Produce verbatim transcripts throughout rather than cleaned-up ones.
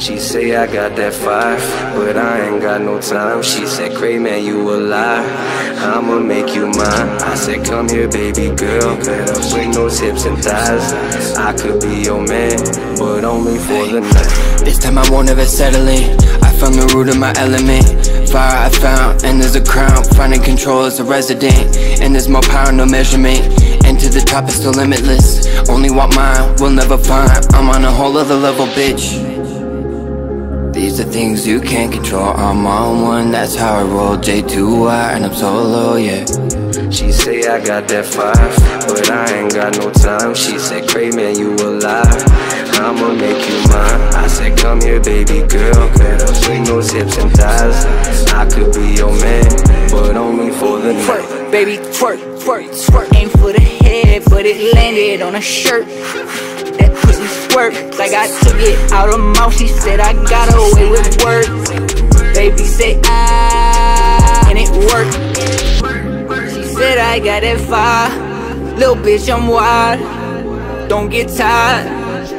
She say I got that fire, but I ain't got no time. She said, Cray, man, you a lie, I'ma make you mine. I said, come here, baby girl, better bring those hips and thighs. I could be your man, but only for the night. This time I won't ever settle in. I found the root of my element. Fire I found, and there's a crown. Finding control as a resident, and there's more power, no measurement. And to the top it's still limitless. Only want mine, will never find. I'm on a whole other level, bitch. These are things you can't control. I'm on one, that's how I roll. J two I, and I'm solo, yeah. She say I got that fire, but I ain't got no time. She said, Cray, man, you a lie, I'ma make you mine. I said, come here, baby girl, better bring those hips and thighs. I could be your man, but only for the night. Twerk, baby, twerk, twerk, twerk. Aim for the head, but it landed on a shirt. That pussy squirt, like I took it out her mouth. She said I got away with work. Baby say ah, and it worked. She said I got that fire. Little bitch, I'm wild, don't get tired.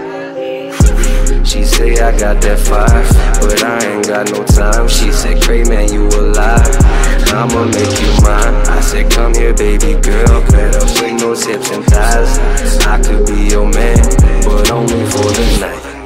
She say I got that fire, but I ain't got no time. She said, Cray, man, you a lie, I'ma make you mine. I said, come here, baby girl, better bring those hips and thighs. I could be your man, but only for the night.